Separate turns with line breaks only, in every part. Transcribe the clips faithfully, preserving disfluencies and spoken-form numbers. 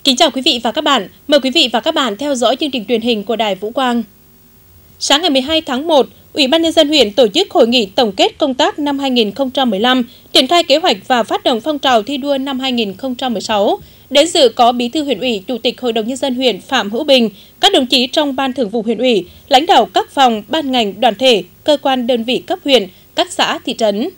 Kính chào quý vị và các bạn. Mời quý vị và các bạn theo dõi chương trình truyền hình của Đài Vũ Quang. Sáng ngày mười hai tháng một, Ủy ban Nhân dân huyện tổ chức hội nghị tổng kết công tác năm hai nghìn không trăm mười lăm, triển khai kế hoạch và phát động phong trào thi đua năm hai nghìn không trăm mười sáu. Đến dự có Bí thư huyện ủy, Chủ tịch Hội đồng Nhân dân huyện Phạm Hữu Bình, các đồng chí trong Ban Thường vụ huyện ủy, lãnh đạo các phòng, ban ngành, đoàn thể, cơ quan đơn vị cấp huyện, các xã, thị trấn.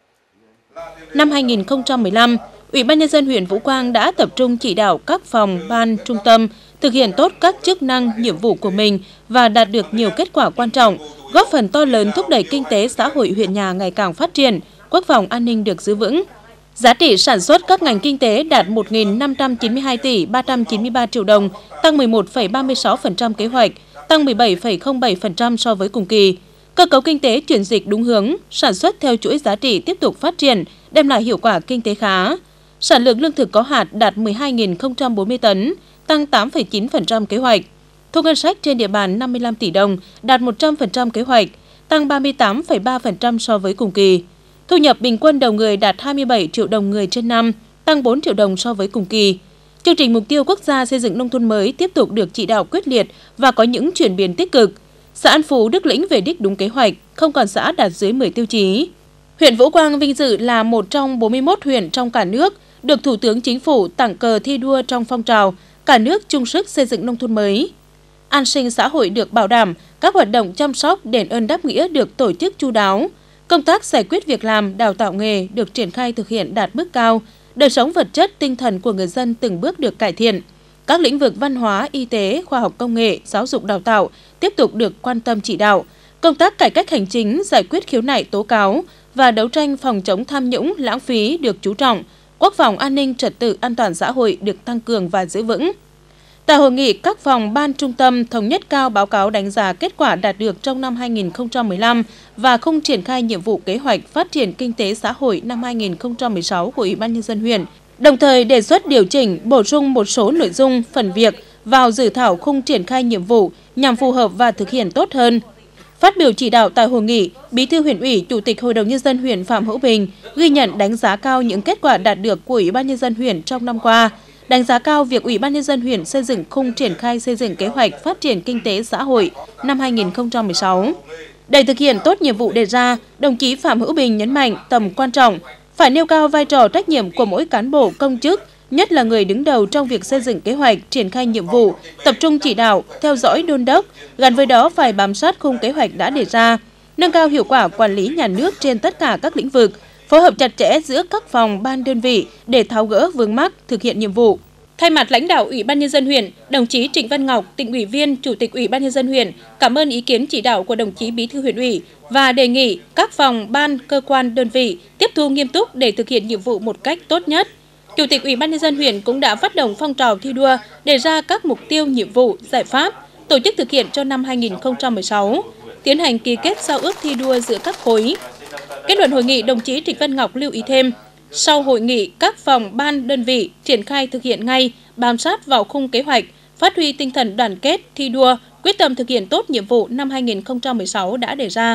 Năm hai nghìn không trăm mười lăm, Ủy ban Nhân dân huyện Vũ Quang đã tập trung chỉ đạo các phòng, ban, trung tâm thực hiện tốt các chức năng, nhiệm vụ của mình và đạt được nhiều kết quả quan trọng, góp phần to lớn thúc đẩy kinh tế xã hội huyện nhà ngày càng phát triển, quốc phòng an ninh được giữ vững. Giá trị sản xuất các ngành kinh tế đạt một nghìn năm trăm chín mươi hai tỷ ba trăm chín mươi ba triệu đồng, tăng mười một phẩy ba mươi sáu phần trăm kế hoạch, tăng mười bảy phẩy không bảy phần trăm so với cùng kỳ. Cơ cấu kinh tế chuyển dịch đúng hướng, sản xuất theo chuỗi giá trị tiếp tục phát triển, đem lại hiệu quả kinh tế khá. Sản lượng lương thực có hạt đạt mười hai nghìn không trăm bốn mươi tấn, tăng tám phẩy chín phần trăm kế hoạch. Thu ngân sách trên địa bàn năm mươi lăm tỷ đồng, đạt một trăm phần trăm kế hoạch, tăng ba mươi tám phẩy ba phần trăm so với cùng kỳ. Thu nhập bình quân đầu người đạt hai mươi bảy triệu đồng người trên năm, tăng bốn triệu đồng so với cùng kỳ. Chương trình mục tiêu quốc gia xây dựng nông thôn mới tiếp tục được chỉ đạo quyết liệt và có những chuyển biến tích cực. Xã An Phú, Đức Lĩnh về đích đúng kế hoạch, không còn xã đạt dưới mười tiêu chí. Huyện Vũ Quang vinh dự là một trong bốn mươi mốt huyện trong cả nước được Thủ tướng Chính phủ tặng cờ thi đua trong phong trào cả nước chung sức xây dựng nông thôn mới. An sinh xã hội được bảo đảm, các hoạt động chăm sóc, đền ơn đáp nghĩa được tổ chức chu đáo. Công tác giải quyết việc làm, đào tạo nghề được triển khai thực hiện đạt mức cao, đời sống vật chất, tinh thần của người dân từng bước được cải thiện. Các lĩnh vực văn hóa, y tế, khoa học công nghệ, giáo dục đào tạo tiếp tục được quan tâm chỉ đạo. Công tác cải cách hành chính, giải quyết khiếu nại tố cáo và đấu tranh phòng chống tham nhũng, lãng phí được chú trọng. Quốc phòng an ninh, trật tự an toàn xã hội được tăng cường và giữ vững. Tại hội nghị, các phòng ban trung tâm thống nhất cao báo cáo đánh giá kết quả đạt được trong năm hai nghìn không trăm mười lăm và không triển khai nhiệm vụ kế hoạch phát triển kinh tế xã hội năm hai nghìn không trăm mười sáu của Ủy ban Nhân dân huyện, đồng thời đề xuất điều chỉnh, bổ sung một số nội dung, phần việc vào dự thảo khung triển khai nhiệm vụ nhằm phù hợp và thực hiện tốt hơn. Phát biểu chỉ đạo tại hội nghị, Bí thư huyện ủy, Chủ tịch Hội đồng Nhân dân huyện Phạm Hữu Bình ghi nhận đánh giá cao những kết quả đạt được của Ủy ban Nhân dân huyện trong năm qua, đánh giá cao việc Ủy ban Nhân dân huyện xây dựng khung triển khai xây dựng kế hoạch phát triển kinh tế xã hội năm hai nghìn không trăm mười sáu. Để thực hiện tốt nhiệm vụ đề ra, đồng chí Phạm Hữu Bình nhấn mạnh tầm quan trọng phải nêu cao vai trò trách nhiệm của mỗi cán bộ công chức, nhất là người đứng đầu trong việc xây dựng kế hoạch, triển khai nhiệm vụ, tập trung chỉ đạo, theo dõi đôn đốc, gắn với đó phải bám sát khung kế hoạch đã đề ra, nâng cao hiệu quả quản lý nhà nước trên tất cả các lĩnh vực, phối hợp chặt chẽ giữa các phòng, ban đơn vị để tháo gỡ vướng mắc, thực hiện nhiệm vụ. Thay mặt lãnh đạo Ủy ban Nhân dân huyện, đồng chí Trịnh Văn Ngọc, Tỉnh ủy viên, Chủ tịch Ủy ban Nhân dân huyện cảm ơn ý kiến chỉ đạo của đồng chí Bí thư huyện ủy và đề nghị các phòng, ban, cơ quan, đơn vị tiếp thu nghiêm túc để thực hiện nhiệm vụ một cách tốt nhất. Chủ tịch Ủy ban Nhân dân huyện cũng đã phát động phong trào thi đua, đề ra các mục tiêu, nhiệm vụ, giải pháp, tổ chức thực hiện cho năm hai nghìn không trăm mười sáu, tiến hành ký kết giao ước thi đua giữa các khối. Kết luận hội nghị, đồng chí Trịnh Văn Ngọc lưu ý thêm, sau hội nghị, các phòng, ban, đơn vị triển khai thực hiện ngay, bám sát vào khung kế hoạch, phát huy tinh thần đoàn kết, thi đua, quyết tâm thực hiện tốt nhiệm vụ năm hai nghìn không trăm mười sáu đã đề ra.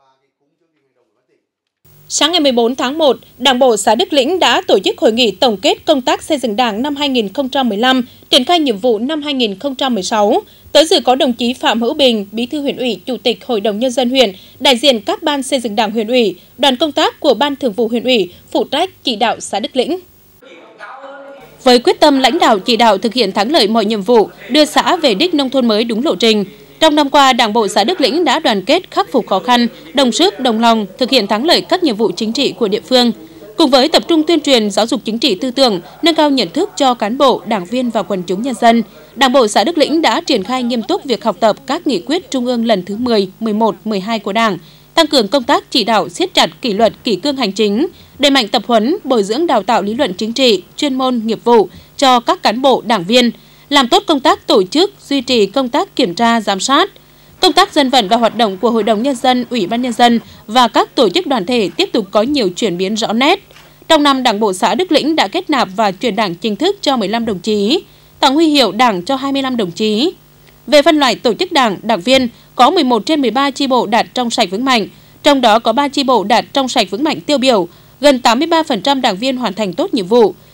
Sáng ngày mười bốn tháng một, Đảng bộ xã Đức Lĩnh đã tổ chức hội nghị tổng kết công tác xây dựng Đảng năm hai nghìn không trăm mười lăm, triển khai nhiệm vụ năm hai nghìn không trăm mười sáu. Tới dự có đồng chí Phạm Hữu Bình, Bí thư huyện ủy, Chủ tịch Hội đồng Nhân dân huyện, đại diện các ban xây dựng Đảng huyện ủy, đoàn công tác của Ban Thường vụ huyện ủy, phụ trách chỉ đạo xã Đức Lĩnh. Với quyết tâm lãnh đạo chỉ đạo thực hiện thắng lợi mọi nhiệm vụ, đưa xã về đích nông thôn mới đúng lộ trình. Trong năm qua, Đảng bộ xã Đức Lĩnh đã đoàn kết khắc phục khó khăn, đồng sức, đồng lòng thực hiện thắng lợi các nhiệm vụ chính trị của địa phương. Cùng với tập trung tuyên truyền giáo dục chính trị tư tưởng, nâng cao nhận thức cho cán bộ, đảng viên và quần chúng nhân dân, Đảng bộ xã Đức Lĩnh đã triển khai nghiêm túc việc học tập các nghị quyết Trung ương lần thứ mười, mười một, mười hai của Đảng, tăng cường công tác chỉ đạo siết chặt kỷ luật, kỷ cương hành chính, đẩy mạnh tập huấn, bồi dưỡng đào tạo lý luận chính trị, chuyên môn, nghiệp vụ cho các cán bộ, đảng viên, làm tốt công tác tổ chức, duy trì công tác kiểm tra, giám sát. Công tác dân vận và hoạt động của Hội đồng Nhân dân, Ủy ban Nhân dân và các tổ chức đoàn thể tiếp tục có nhiều chuyển biến rõ nét. Trong năm, Đảng bộ xã Đức Lĩnh đã kết nạp và chuyển đảng chính thức cho mười lăm đồng chí, tặng huy hiệu Đảng cho hai mươi lăm đồng chí. Về phân loại tổ chức Đảng, đảng viên, có mười một trên mười ba chi bộ đạt trong sạch vững mạnh, trong đó có ba chi bộ đạt trong sạch vững mạnh tiêu biểu, gần tám mươi ba phần trăm đảng viên hoàn thành tốt nhiệm vụ,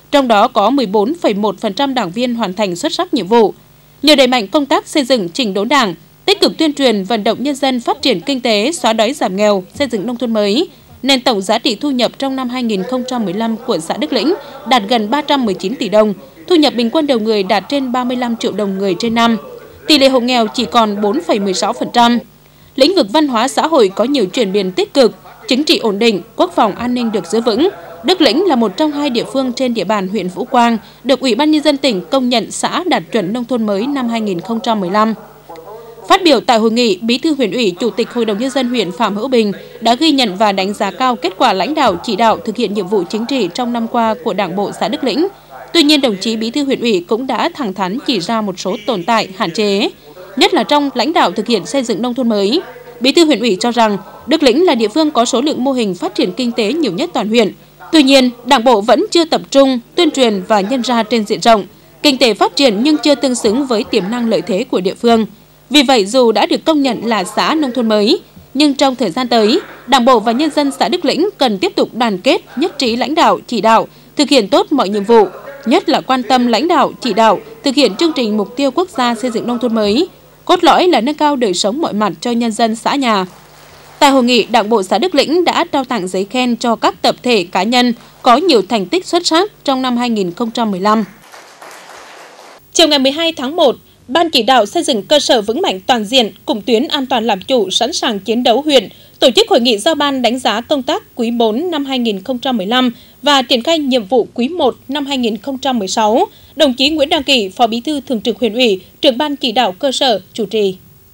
trong đó có mười bốn phẩy một phần trăm đảng viên hoàn thành xuất sắc nhiệm vụ. Nhờ đẩy mạnh công tác xây dựng chỉnh đốn Đảng, tích cực tuyên truyền vận động nhân dân phát triển kinh tế, xóa đói giảm nghèo, xây dựng nông thôn mới, nên tổng giá trị thu nhập trong năm hai nghìn không trăm mười lăm của xã Đức Lĩnh đạt gần ba trăm mười chín tỷ đồng, thu nhập bình quân đầu người đạt trên ba mươi lăm triệu đồng người trên năm. Tỷ lệ hộ nghèo chỉ còn bốn phẩy mười sáu phần trăm. Lĩnh vực văn hóa xã hội có nhiều chuyển biến tích cực, chính trị ổn định, quốc phòng an ninh được giữ vững. Đức Lĩnh là một trong hai địa phương trên địa bàn huyện Vũ Quang được Ủy ban Nhân dân tỉnh công nhận xã đạt chuẩn nông thôn mới năm hai nghìn không trăm mười lăm. Phát biểu tại hội nghị, Bí thư Huyện ủy, Chủ tịch Hội đồng Nhân dân huyện Phạm Hữu Bình đã ghi nhận và đánh giá cao kết quả lãnh đạo chỉ đạo thực hiện nhiệm vụ chính trị trong năm qua của Đảng bộ xã Đức Lĩnh. Tuy nhiên, đồng chí Bí thư Huyện ủy cũng đã thẳng thắn chỉ ra một số tồn tại, hạn chế, nhất là trong lãnh đạo thực hiện xây dựng nông thôn mới. Bí thư Huyện ủy cho rằng Đức Lĩnh là địa phương có số lượng mô hình phát triển kinh tế nhiều nhất toàn huyện. Tuy nhiên, Đảng bộ vẫn chưa tập trung tuyên truyền và nhân ra trên diện rộng. Kinh tế phát triển nhưng chưa tương xứng với tiềm năng lợi thế của địa phương. Vì vậy, dù đã được công nhận là xã nông thôn mới, nhưng trong thời gian tới, Đảng bộ và nhân dân xã Đức Lĩnh cần tiếp tục đoàn kết, nhất trí lãnh đạo, chỉ đạo, thực hiện tốt mọi nhiệm vụ, nhất là quan tâm lãnh đạo, chỉ đạo, thực hiện chương trình mục tiêu quốc gia xây dựng nông thôn mới, cốt lõi là nâng cao đời sống mọi mặt cho nhân dân xã nhà. Tại hội nghị, Đảng bộ xã Đức Lĩnh đã trao tặng giấy khen cho các tập thể cá nhân có nhiều thành tích xuất sắc trong năm hai nghìn không trăm mười lăm. Chiều ngày mười hai tháng một, Ban chỉ đạo xây dựng cơ sở vững mạnh toàn diện, cùng tuyến an toàn làm chủ, sẵn sàng chiến đấu huyện tổ chức hội nghị giao ban đánh giá công tác quý bốn năm hai nghìn không trăm mười lăm và triển khai nhiệm vụ quý một năm hai nghìn không trăm mười sáu. Đồng chí Nguyễn Đăng Kỳ, Phó Bí thư Thường trực Huyện ủy, trưởng Ban chỉ đạo cơ sở chủ trì.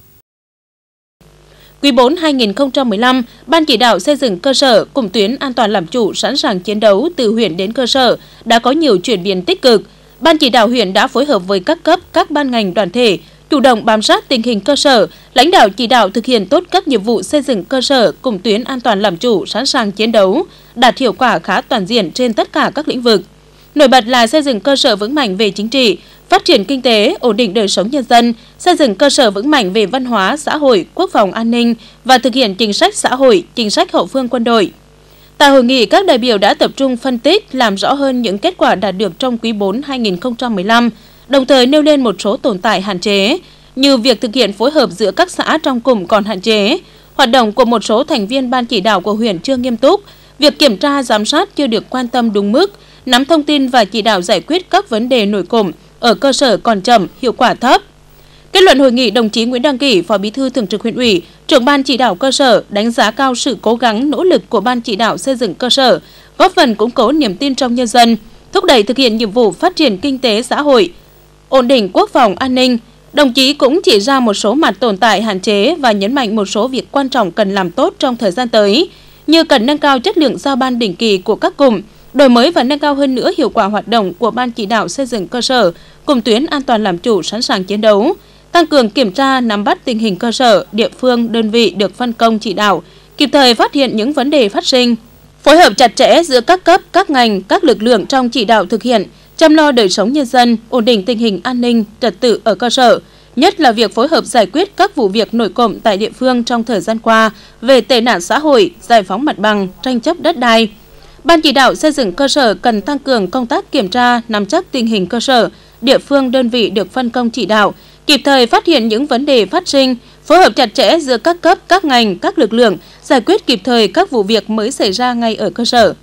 Quý bốn hai nghìn không trăm mười lăm, Ban chỉ đạo xây dựng cơ sở cùng tuyến an toàn làm chủ, sẵn sàng chiến đấu từ huyện đến cơ sở đã có nhiều chuyển biến tích cực. Ban chỉ đạo huyện đã phối hợp với các cấp, các ban ngành đoàn thể, chủ động bám sát tình hình cơ sở, lãnh đạo chỉ đạo thực hiện tốt các nhiệm vụ xây dựng cơ sở cùng tuyến an toàn làm chủ, sẵn sàng chiến đấu, đạt hiệu quả khá toàn diện trên tất cả các lĩnh vực. Nổi bật là xây dựng cơ sở vững mạnh về chính trị, phát triển kinh tế, ổn định đời sống nhân dân, xây dựng cơ sở vững mạnh về văn hóa, xã hội, quốc phòng an ninh và thực hiện chính sách xã hội, chính sách hậu phương quân đội. Tại hội nghị, các đại biểu đã tập trung phân tích, làm rõ hơn những kết quả đạt được trong quý bốn hai nghìn không trăm mười lăm, đồng thời nêu lên một số tồn tại hạn chế, như việc thực hiện phối hợp giữa các xã trong cụm còn hạn chế, hoạt động của một số thành viên ban chỉ đạo của huyện chưa nghiêm túc, việc kiểm tra giám sát chưa được quan tâm đúng mức, nắm thông tin và chỉ đạo giải quyết các vấn đề nổi cộm ở cơ sở còn chậm, hiệu quả thấp. Kết luận hội nghị, đồng chí Nguyễn Đăng Kỳ, Phó Bí thư Thường trực Huyện ủy, trưởng Ban chỉ đạo cơ sở đánh giá cao sự cố gắng nỗ lực của Ban chỉ đạo xây dựng cơ sở, góp phần củng cố niềm tin trong nhân dân, thúc đẩy thực hiện nhiệm vụ phát triển kinh tế xã hội, ổn định quốc phòng an ninh. Đồng chí cũng chỉ ra một số mặt tồn tại hạn chế và nhấn mạnh một số việc quan trọng cần làm tốt trong thời gian tới, như cần nâng cao chất lượng giao ban định kỳ của các cụm, đổi mới và nâng cao hơn nữa hiệu quả hoạt động của Ban chỉ đạo xây dựng cơ sở cùng tuyến an toàn làm chủ, sẵn sàng chiến đấu, tăng cường kiểm tra, nắm bắt tình hình cơ sở, địa phương, đơn vị được phân công chỉ đạo, kịp thời phát hiện những vấn đề phát sinh, phối hợp chặt chẽ giữa các cấp, các ngành, các lực lượng trong chỉ đạo thực hiện, chăm lo đời sống nhân dân, ổn định tình hình an ninh, trật tự ở cơ sở, nhất là việc phối hợp giải quyết các vụ việc nổi cộm tại địa phương trong thời gian qua về tệ nạn xã hội, giải phóng mặt bằng, tranh chấp đất đai. Ban chỉ đạo xây dựng cơ sở cần tăng cường công tác kiểm tra, nắm chắc tình hình cơ sở, địa phương, đơn vị được phân công chỉ đạo, kịp thời phát hiện những vấn đề phát sinh, phối hợp chặt chẽ giữa các cấp, các ngành, các lực lượng, giải quyết kịp thời các vụ việc mới xảy ra ngay ở cơ sở.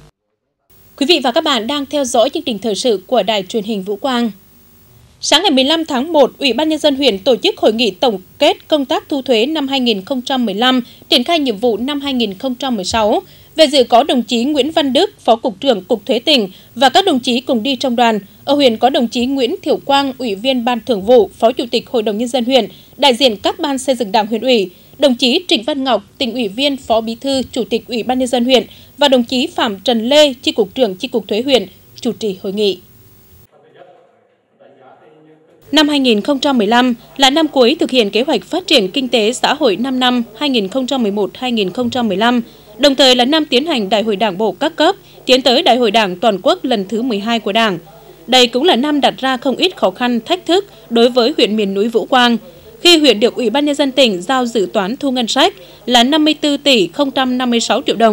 Quý vị và các bạn đang theo dõi chương trình thời sự của Đài Truyền hình Vũ Quang. Sáng ngày mười lăm tháng một, Ủy ban Nhân dân huyện tổ chức hội nghị tổng kết công tác thu thuế năm hai nghìn không trăm mười lăm, triển khai nhiệm vụ năm hai nghìn không trăm mười sáu. Về dự có đồng chí Nguyễn Văn Đức, Phó Cục trưởng Cục Thuế tỉnh và các đồng chí cùng đi trong đoàn. Ở huyện có đồng chí Nguyễn Thiểu Quang, Ủy viên Ban Thường vụ, Phó Chủ tịch Hội đồng Nhân dân huyện, đại diện các ban xây dựng Đảng huyện ủy, đồng chí Trịnh Văn Ngọc, Tỉnh ủy viên, Phó Bí thư, Chủ tịch Ủy ban Nhân dân huyện và đồng chí Phạm Trần Lê, Chi cục trưởng Chi cục Thuế huyện chủ trì hội nghị. Năm hai nghìn không trăm mười lăm là năm cuối thực hiện kế hoạch phát triển kinh tế xã hội năm năm hai nghìn không trăm mười một đến hai nghìn không trăm mười lăm, đồng thời là năm tiến hành Đại hội Đảng bộ các cấp, tiến tới Đại hội Đảng toàn quốc lần thứ mười hai của Đảng. Đây cũng là năm đặt ra không ít khó khăn, thách thức đối với huyện miền núi Vũ Quang, khi huyện được Ủy ban Nhân dân tỉnh giao dự toán thu ngân sách là năm mươi tư tỷ không trăm năm mươi sáu triệu đồng,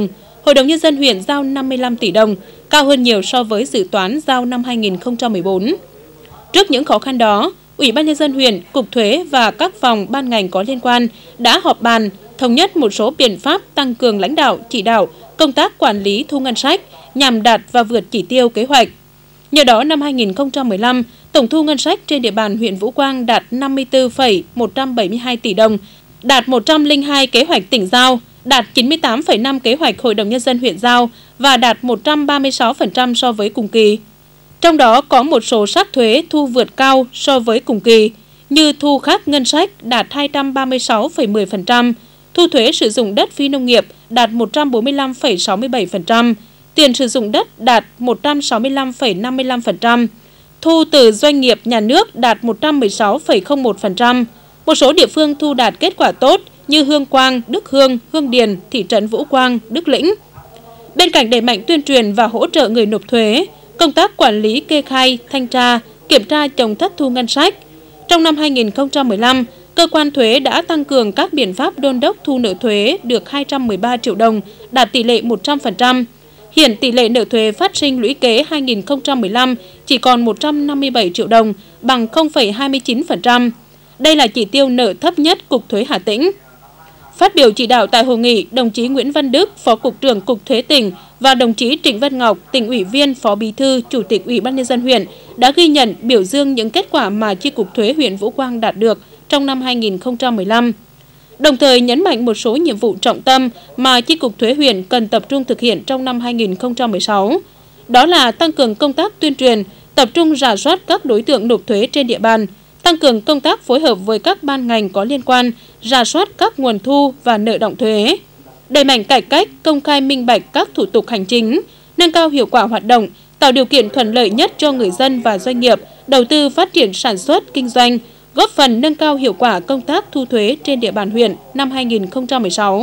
Hội đồng Nhân dân huyện giao năm mươi lăm tỷ đồng, cao hơn nhiều so với dự toán giao năm hai nghìn không trăm mười bốn. Trước những khó khăn đó, Ủy ban Nhân dân huyện, Cục Thuế và các phòng ban ngành có liên quan đã họp bàn, thống nhất một số biện pháp tăng cường lãnh đạo, chỉ đạo, công tác quản lý thu ngân sách nhằm đạt và vượt chỉ tiêu kế hoạch. Nhờ đó, năm hai nghìn không trăm mười lăm, tổng thu ngân sách trên địa bàn huyện Vũ Quang đạt năm mươi tư phẩy một trăm bảy mươi hai tỷ đồng, đạt một trăm lẻ hai kế hoạch tỉnh giao, đạt chín mươi tám phẩy năm kế hoạch Hội đồng Nhân dân huyện giao và đạt một trăm ba mươi sáu phần trăm so với cùng kỳ. Trong đó có một số sắc thuế thu vượt cao so với cùng kỳ, như thu khác ngân sách đạt hai trăm ba mươi sáu phẩy mười phần trăm, thu thuế sử dụng đất phi nông nghiệp đạt một trăm bốn mươi lăm phẩy sáu mươi bảy phần trăm, tiền sử dụng đất đạt một trăm sáu mươi lăm phẩy năm mươi lăm phần trăm, thu từ doanh nghiệp nhà nước đạt một trăm mười sáu phẩy không một phần trăm. Một số địa phương thu đạt kết quả tốt như Hương Quang, Đức Hương, Hương Điền, thị trấn Vũ Quang, Đức Lĩnh. Bên cạnh đẩy mạnh tuyên truyền và hỗ trợ người nộp thuế, công tác quản lý kê khai, thanh tra, kiểm tra chống thất thu ngân sách. Trong năm hai nghìn không trăm mười lăm, cơ quan thuế đã tăng cường các biện pháp đôn đốc thu nợ thuế được hai trăm mười ba triệu đồng, đạt tỷ lệ một trăm phần trăm. Hiện tỷ lệ nợ thuế phát sinh lũy kế hai nghìn không trăm mười lăm chỉ còn một trăm năm mươi bảy triệu đồng, bằng không phẩy hai mươi chín phần trăm. Đây là chỉ tiêu nợ thấp nhất Cục Thuế Hà Tĩnh. Phát biểu chỉ đạo tại hội nghị, đồng chí Nguyễn Văn Đức, Phó Cục trưởng Cục Thuế tỉnh và đồng chí Trịnh Văn Ngọc, tỉnh ủy viên, Phó Bí thư, Chủ tịch Ủy ban Nhân dân huyện đã ghi nhận, biểu dương những kết quả mà Chi cục Thuế huyện Vũ Quang đạt được trong năm hai nghìn không trăm mười lăm. Đồng thời nhấn mạnh một số nhiệm vụ trọng tâm mà Chi cục Thuế huyện cần tập trung thực hiện trong năm hai nghìn không trăm mười sáu. Đó là tăng cường công tác tuyên truyền, tập trung rà soát các đối tượng nộp thuế trên địa bàn, tăng cường công tác phối hợp với các ban ngành có liên quan, rà soát các nguồn thu và nợ động thuế, đẩy mạnh cải cách, công khai minh bạch các thủ tục hành chính, nâng cao hiệu quả hoạt động, tạo điều kiện thuận lợi nhất cho người dân và doanh nghiệp đầu tư phát triển sản xuất, kinh doanh, góp phần nâng cao hiệu quả công tác thu thuế trên địa bàn huyện năm hai nghìn không trăm mười sáu.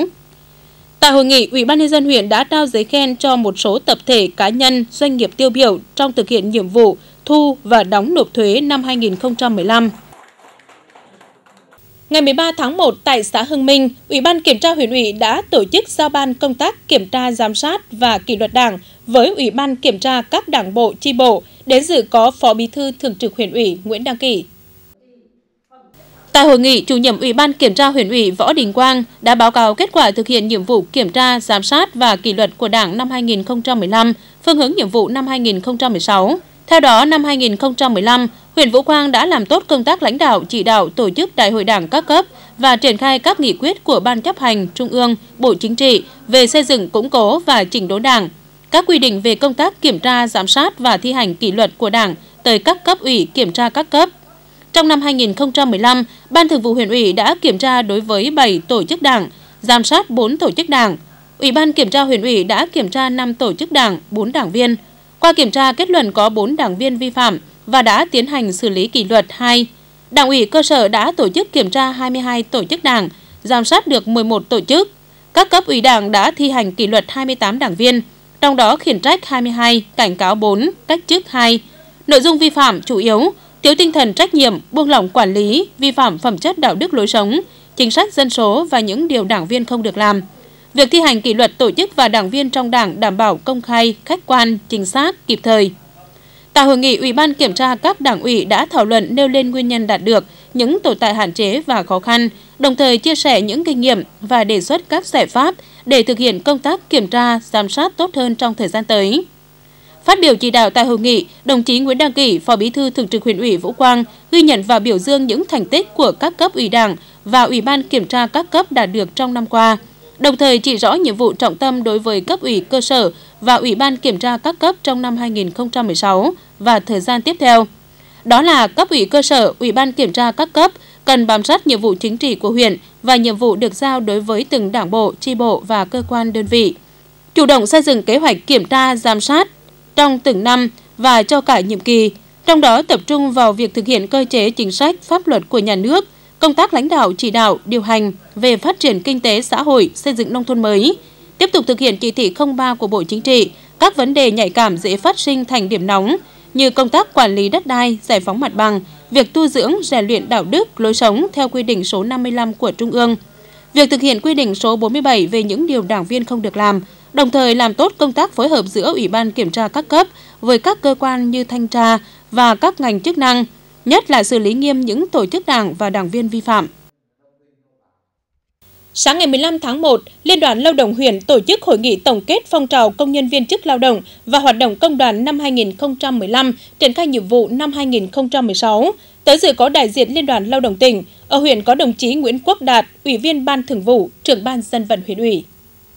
Tại hội nghị, Ủy ban Nhân dân huyện đã trao giấy khen cho một số tập thể, cá nhân, doanh nghiệp tiêu biểu trong thực hiện nhiệm vụ thu và đóng nộp thuế năm hai nghìn không trăm mười lăm. Ngày mười ba tháng một, tại xã Hưng Minh, Ủy ban Kiểm tra huyện ủy đã tổ chức giao ban công tác kiểm tra giám sát và kỷ luật đảng với Ủy ban Kiểm tra các đảng bộ, chi bộ, đến dự có Phó Bí thư Thường trực huyện ủy Nguyễn Đăng Kỷ. Tại hội nghị, Chủ nhiệm Ủy ban Kiểm tra huyện ủy Võ Đình Quang đã báo cáo kết quả thực hiện nhiệm vụ kiểm tra, giám sát và kỷ luật của Đảng năm hai nghìn không trăm mười lăm, phương hướng nhiệm vụ năm hai nghìn không trăm mười sáu. Theo đó, năm hai nghìn không trăm mười lăm, huyện Vũ Quang đã làm tốt công tác lãnh đạo, chỉ đạo tổ chức Đại hội Đảng các cấp và triển khai các nghị quyết của Ban chấp hành Trung ương, Bộ Chính trị về xây dựng, củng cố và chỉnh đốn Đảng, các quy định về công tác kiểm tra, giám sát và thi hành kỷ luật của Đảng tới các cấp ủy kiểm tra các cấp. Trong năm hai nghìn không trăm mười lăm, Ban Thường vụ huyện ủy đã kiểm tra đối với bảy tổ chức Đảng, giám sát bốn tổ chức Đảng. Ủy ban Kiểm tra huyện ủy đã kiểm tra năm tổ chức Đảng, bốn đảng viên. Qua kiểm tra kết luận có bốn đảng viên vi phạm và đã tiến hành xử lý kỷ luật hai. Đảng ủy cơ sở đã tổ chức kiểm tra hai mươi hai tổ chức Đảng, giám sát được mười một tổ chức. Các cấp ủy Đảng đã thi hành kỷ luật hai mươi tám đảng viên, trong đó khiển trách hai mươi hai, cảnh cáo bốn, cách chức hai. Nội dung vi phạm chủ yếu: thiếu tinh thần trách nhiệm, buông lỏng quản lý, vi phạm phẩm chất đạo đức lối sống, chính sách dân số và những điều đảng viên không được làm. Việc thi hành kỷ luật tổ chức và đảng viên trong Đảng đảm bảo công khai, khách quan, chính xác, kịp thời. Tại hội nghị, Ủy ban Kiểm tra các đảng ủy đã thảo luận nêu lên nguyên nhân đạt được, những tồn tại hạn chế và khó khăn, đồng thời chia sẻ những kinh nghiệm và đề xuất các giải pháp để thực hiện công tác kiểm tra, giám sát tốt hơn trong thời gian tới. Phát biểu chỉ đạo tại hội nghị, đồng chí Nguyễn Đăng Kỷ, Phó Bí thư Thường trực huyện ủy Vũ Quang ghi nhận và biểu dương những thành tích của các cấp ủy Đảng và Ủy ban Kiểm tra các cấp đạt được trong năm qua, đồng thời chỉ rõ nhiệm vụ trọng tâm đối với cấp ủy cơ sở và Ủy ban Kiểm tra các cấp trong năm hai nghìn không trăm mười sáu và thời gian tiếp theo. Đó là cấp ủy cơ sở, Ủy ban Kiểm tra các cấp cần bám sát nhiệm vụ chính trị của huyện và nhiệm vụ được giao đối với từng đảng bộ, chi bộ và cơ quan đơn vị. Chủ động xây dựng kế hoạch kiểm tra, giám sát trong từng năm và cho cả nhiệm kỳ, trong đó tập trung vào việc thực hiện cơ chế chính sách, pháp luật của nhà nước, công tác lãnh đạo, chỉ đạo, điều hành về phát triển kinh tế xã hội, xây dựng nông thôn mới, tiếp tục thực hiện chỉ thị không ba của Bộ Chính trị, các vấn đề nhạy cảm dễ phát sinh thành điểm nóng như công tác quản lý đất đai, giải phóng mặt bằng, việc tu dưỡng, rèn luyện đạo đức, lối sống theo quy định số năm mươi lăm của Trung ương, việc thực hiện quy định số bốn mươi bảy về những điều đảng viên không được làm đồng thời làm tốt công tác phối hợp giữa Ủy ban kiểm tra các cấp với các cơ quan như thanh tra và các ngành chức năng, nhất là xử lý nghiêm những tổ chức đảng và đảng viên vi phạm. Sáng ngày mười lăm tháng một, Liên đoàn Lao động huyện tổ chức hội nghị tổng kết phong trào công nhân viên chức lao động và hoạt động công đoàn năm hai nghìn không trăm mười lăm, triển khai nhiệm vụ năm hai nghìn không trăm mười sáu. Tới dự có đại diện Liên đoàn Lao động tỉnh, ở huyện có đồng chí Nguyễn Quốc Đạt, Ủy viên Ban Thường vụ, Trưởng ban Dân vận huyện ủy.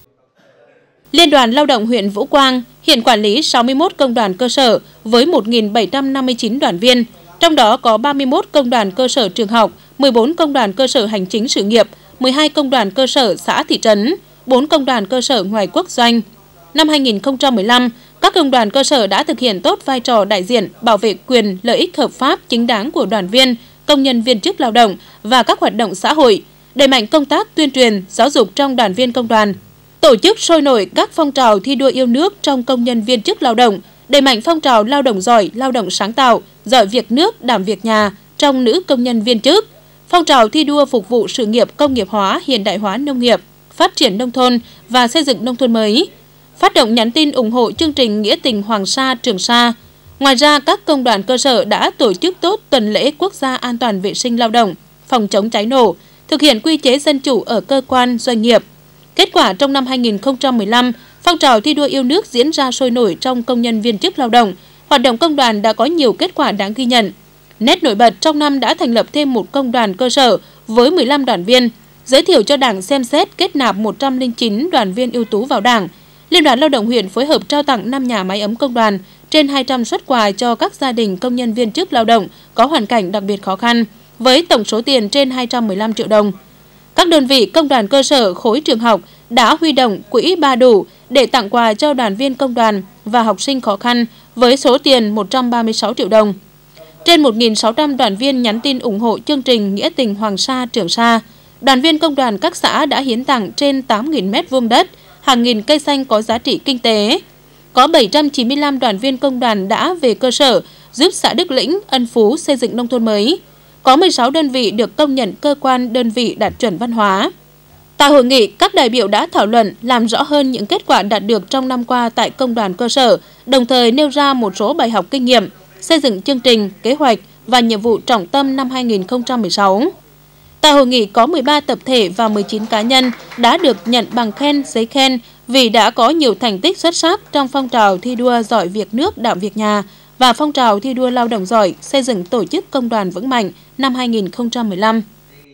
Liên đoàn Lao động huyện Vũ Quang hiện quản lý sáu mươi mốt công đoàn cơ sở với một nghìn bảy trăm năm mươi chín đoàn viên, trong đó có ba mươi mốt công đoàn cơ sở trường học, mười bốn công đoàn cơ sở hành chính sự nghiệp, mười hai công đoàn cơ sở xã thị trấn, bốn công đoàn cơ sở ngoài quốc doanh. Năm hai nghìn không trăm mười lăm, các công đoàn cơ sở đã thực hiện tốt vai trò đại diện bảo vệ quyền lợi ích hợp pháp chính đáng của đoàn viên, công nhân viên chức lao động và các hoạt động xã hội, đẩy mạnh công tác tuyên truyền, giáo dục trong đoàn viên công đoàn, tổ chức sôi nổi các phong trào thi đua yêu nước trong công nhân viên chức lao động, đẩy mạnh phong trào lao động giỏi, lao động sáng tạo, giỏi việc nước, đảm việc nhà trong nữ công nhân viên chức, phong trào thi đua phục vụ sự nghiệp công nghiệp hóa, hiện đại hóa nông nghiệp, phát triển nông thôn và xây dựng nông thôn mới, phát động nhắn tin ủng hộ chương trình Nghĩa tình Hoàng Sa, Trường Sa. Ngoài ra, các công đoàn cơ sở đã tổ chức tốt tuần lễ quốc gia an toàn vệ sinh lao động, phòng chống cháy nổ, thực hiện quy chế dân chủ ở cơ quan, doanh nghiệp. Kết quả trong năm hai nghìn không trăm mười lăm, phong trào thi đua yêu nước diễn ra sôi nổi trong công nhân viên chức lao động, hoạt động công đoàn đã có nhiều kết quả đáng ghi nhận. Nét nổi bật trong năm đã thành lập thêm một công đoàn cơ sở với mười lăm đoàn viên, giới thiệu cho Đảng xem xét kết nạp một trăm lẻ chín đoàn viên ưu tú vào Đảng. Liên đoàn Lao động huyện phối hợp trao tặng năm nhà máy ấm công đoàn, trên hai trăm suất quà cho các gia đình công nhân viên chức lao động có hoàn cảnh đặc biệt khó khăn, với tổng số tiền trên hai trăm mười lăm triệu đồng. Các đơn vị công đoàn cơ sở khối trường học đã huy động quỹ ba đủ để tặng quà cho đoàn viên công đoàn và học sinh khó khăn với số tiền một trăm ba mươi sáu triệu đồng. Trên một nghìn sáu trăm đoàn viên nhắn tin ủng hộ chương trình Nghĩa tình Hoàng Sa, Trường Sa. Đoàn viên công đoàn các xã đã hiến tặng trên tám nghìn mét vuông đất, hàng nghìn cây xanh có giá trị kinh tế. Có bảy trăm chín mươi lăm đoàn viên công đoàn đã về cơ sở giúp xã Đức Lĩnh, Ân Phú xây dựng nông thôn mới. Có mười sáu đơn vị được công nhận cơ quan đơn vị đạt chuẩn văn hóa. Tại hội nghị, các đại biểu đã thảo luận làm rõ hơn những kết quả đạt được trong năm qua tại công đoàn cơ sở, đồng thời nêu ra một số bài học kinh nghiệm, xây dựng chương trình, kế hoạch và nhiệm vụ trọng tâm năm hai nghìn không trăm mười sáu. Tại hội nghị có mười ba tập thể và mười chín cá nhân đã được nhận bằng khen, giấy khen vì đã có nhiều thành tích xuất sắc trong phong trào thi đua giỏi việc nước, đảm việc nhà và phong trào thi đua lao động giỏi, xây dựng tổ chức công đoàn vững mạnh năm hai nghìn không trăm mười lăm.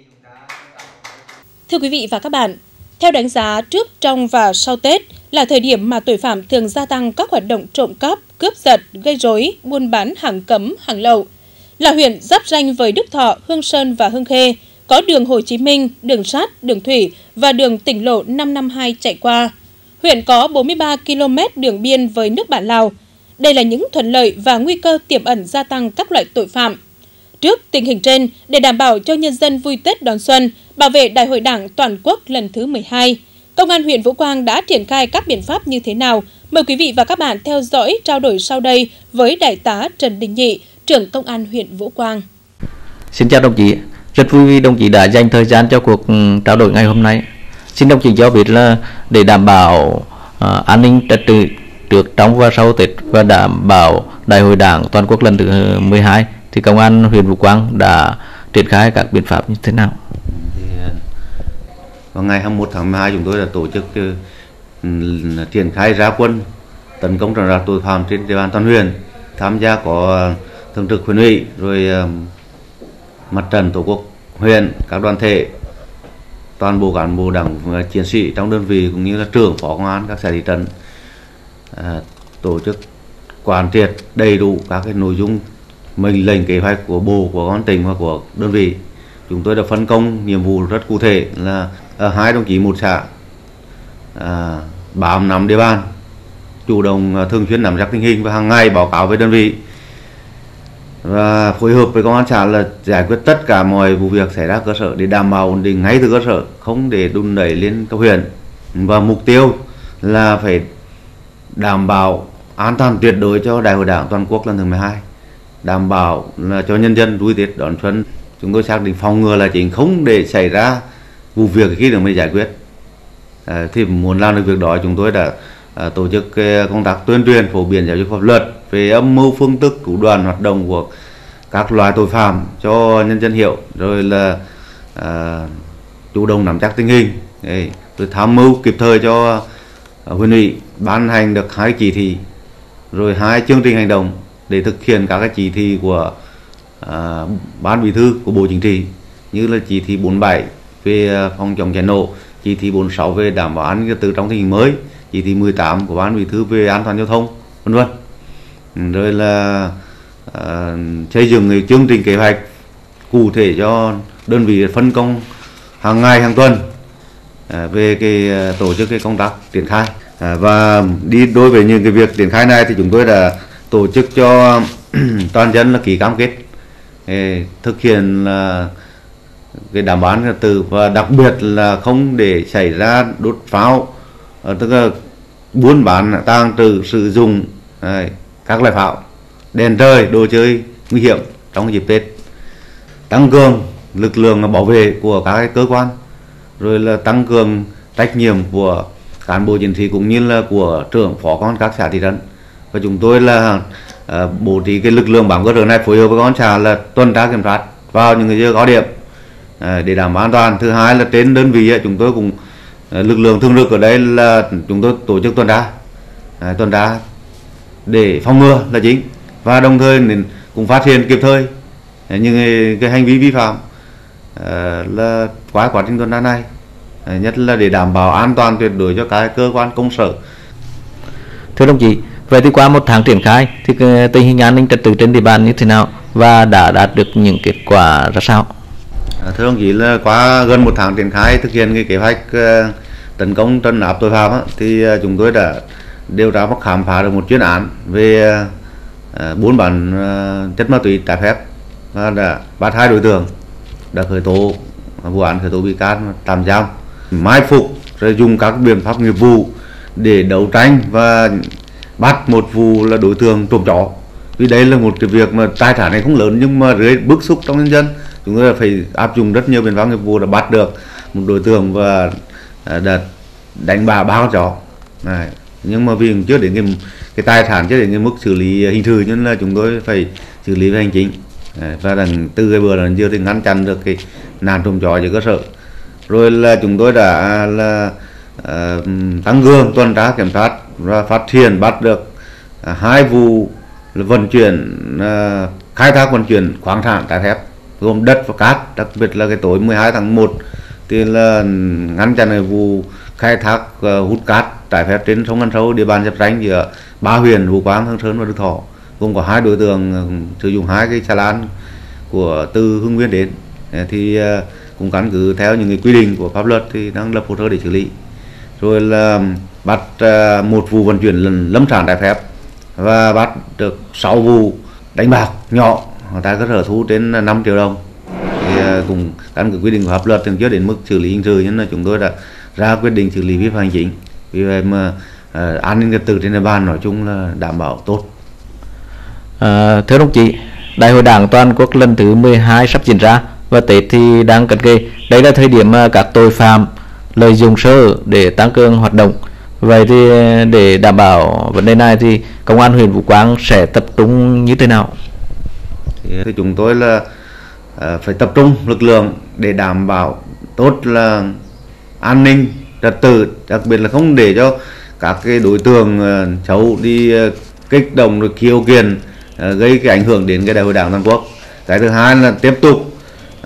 Thưa quý vị và các bạn, theo đánh giá trước, trong và sau Tết là thời điểm mà tội phạm thường gia tăng các hoạt động trộm cắp, cướp giật, gây rối, buôn bán hàng cấm, hàng lậu. Là huyện giáp ranh với Đức Thọ, Hương Sơn và Hương Khê, có đường Hồ Chí Minh, đường sắt, đường thủy và đường tỉnh lộ năm năm hai chạy qua. Huyện có bốn mươi ba ki lô mét đường biên với nước bạn Lào. Đây là những thuận lợi và nguy cơ tiềm ẩn gia tăng các loại tội phạm. Trước tình hình trên, để đảm bảo cho nhân dân vui Tết đón xuân, bảo vệ Đại hội Đảng toàn quốc lần thứ mười hai, Công an huyện Vũ Quang đã triển khai các biện pháp như thế nào? Mời quý vị và các bạn theo dõi trao đổi sau đây với Đại tá Trần Đình Nhị, trưởng Công an huyện Vũ Quang.
Xin chào đồng chí, rất vui vì đồng chí đã dành thời gian cho cuộc trao đổi ngày hôm nay. Xin đồng chí cho biết là để đảm bảo uh, an ninh trật tự trước, trong và sau Tết và đảm bảo Đại hội Đảng toàn quốc lần thứ mười hai thì Công an huyện Vũ Quang đã triển khai các biện pháp như thế nào?
Vào ngày hai mươi mốt tháng mười hai, chúng tôi đã tổ chức uh, triển khai ra quân tấn công trấn áp tội phạm trên địa bàn toàn huyện. Tham gia có thường trực huyện ủy, rồi uh, mặt trận tổ quốc huyện, các đoàn thể, toàn bộ cán bộ đảng và chiến sĩ trong đơn vị cũng như là trưởng phó công an các xã thị trấn uh, tổ chức quán triệt đầy đủ các cái nội dung mệnh lệnh kế hoạch của bộ, của công an tỉnh và của đơn vị. Chúng tôi đã phân công nhiệm vụ rất cụ thể là ở hai đồng chí một xã à, bám nắm địa bàn, chủ động thường xuyên nắm chắc tình hình và hàng ngày báo cáo với đơn vị, và phối hợp với công an xã là giải quyết tất cả mọi vụ việc xảy ra cơ sở để đảm bảo ổn định ngay từ cơ sở, không để đùn đẩy lên cấp huyện. Và mục tiêu là phải đảm bảo an toàn tuyệt đối cho Đại hội Đảng toàn quốc lần thứ mười hai, đảm bảo là cho nhân dân vui Tết đón xuân. Chúng tôi xác định phòng ngừa là chính, không để xảy ra vụ việc khi được mới giải quyết. À, thì muốn làm được việc đó, chúng tôi đã à, tổ chức cái công tác tuyên truyền phổ biến giáo dục pháp luật về âm mưu phương thức thủ đoạn hoạt động của các loại tội phạm cho nhân dân hiểu, rồi là à, chủ động nắm chắc tình hình, đấy, rồi tham mưu kịp thời cho huyện ủy ban hành được hai chỉ thị rồi hai chương trình hành động để thực hiện các cái chỉ thị của à, ban bí thư của Bộ Chính trị, như là chỉ thị bốn mươi bảy về phòng chống cháy nổ, chỉ thị bốn mươi sáu về đảm bảo an ninh trật tự trong tình hình mới, chỉ thị mười tám của ban bí thư về an toàn giao thông, vân vân. Rồi là à, xây dựng cái chương trình kế hoạch cụ thể cho đơn vị phân công hàng ngày hàng tuần à, về cái tổ chức cái công tác triển khai. À, và đi đối với những cái việc triển khai này thì chúng tôi đã tổ chức cho toàn dân là ký cam kết để thực hiện là cái đảm bảo an ninh trật tự, và đặc biệt là không để xảy ra đốt pháo, tức là buôn bán, tàng trữ, sử dụng à, các loại pháo, đèn trời, đồ chơi nguy hiểm trong dịp Tết, tăng cường lực lượng bảo vệ của các cơ quan, rồi là tăng cường trách nhiệm của cán bộ chiến sĩ cũng như là của trưởng phó công an các xã thị trấn. Và chúng tôi là uh, bố trí cái lực lượng bám cơ sở này phối hợp với công an xã là tuần tra kiểm soát vào những cái giờ có điểm uh, để đảm bảo an toàn. Thứ hai là trên đơn vị chúng tôi cũng uh, lực lượng thường trực ở đây là chúng tôi tổ chức tuần tra uh, tuần tra để phòng ngừa là chính, và đồng thời cũng phát hiện kịp thời uh, những cái, cái hành vi vi phạm uh, là qua quá trình tuần tra này, uh, nhất là để đảm bảo an toàn tuyệt đối cho các cơ quan công sở.
Thưa đồng chí, vậy thì qua một tháng triển khai thì tình hình an ninh trật tự trên địa bàn như thế nào và đã đạt được những kết quả ra sao?
À, thưa đồng chí, là qua gần một tháng triển khai thực hiện cái kế hoạch uh, tấn công trấn áp tội phạm á, thì uh, chúng tôi đã điều tra và khám phá được một chuyên án về uh, buôn bán uh, chất ma túy trái phép, và đã bắt hai đối tượng, đã khởi tố vụ án, khởi tố bị can, tạm giam, mai phục, rồi dùng các biện pháp nghiệp vụ để đấu tranh và bắt một vụ là đối tượng trộm chó. Vì đây là một cái việc mà tài sản này không lớn nhưng mà gây bức xúc trong nhân dân, chúng tôi phải áp dụng rất nhiều biện pháp nghiệp vụ đã bắt được một đối tượng và đã đánh bả ba con chó này. Nhưng mà vì chưa đến cái, cái tài sản, chưa đến cái mức xử lý hình sự, nên là chúng tôi phải xử lý về hành chính. Đấy, và đằng từ cái bữa lần chưa thì ngăn chặn được cái nạn trộm chó ở cơ sở. Rồi là chúng tôi đã là uh, tăng cường tuần tra kiểm soát và phát hiện bắt được uh, hai vụ vận chuyển uh, khai thác vận chuyển khoáng sản trái phép gồm đất và cát. Đặc biệt là cái tối mười hai tháng một thì là ngăn chặn cái vụ khai thác uh, hút cát trái phép trên sông Ngân Sâu, địa bàn giáp ranh giữa ba huyện Vũ Quang, Hương Sơn và Đức Thọ, gồm có hai đối tượng uh, sử dụng hai cái xà lan của từ Hưng Nguyên đến, uh, thì uh, cũng căn cứ theo những cái quy định của pháp luật thì đang lập hồ sơ để xử lý. Rồi là bắt uh, một vụ vận chuyển lâm sản trái phép và bắt được sáu vụ đánh bạc nhỏ tại cơ sở, thu trên năm triệu đồng. Thì uh, cũng căn cứ quy định của pháp luật thì chưa đến mức xử lý hình sự, nhưng là chúng tôi đã ra quyết định xử lý vi phạm hành chính. Vì vậy mà uh, an ninh trật tự trên địa bàn nói chung là đảm bảo tốt.
À, thưa đồng chí, Đại hội Đảng toàn quốc lần thứ mười hai sắp diễn ra và Tết thì đang cận kề. Đây là thời điểm mà các tội phạm lợi dụng sơ hở để tăng cường hoạt động. Vậy thì để đảm bảo vấn đề này thì công an huyện Vũ Quang sẽ tập trung như thế nào?
Thì chúng tôi là uh, phải tập trung lực lượng để đảm bảo tốt là an ninh trật tự, đặc biệt là không để cho các cái đối tượng uh, xấu đi uh, kích động rồi khiêu kiện, uh, gây cái ảnh hưởng đến cái Đại hội Đảng toàn quốc. Cái thứ hai là tiếp tục uh,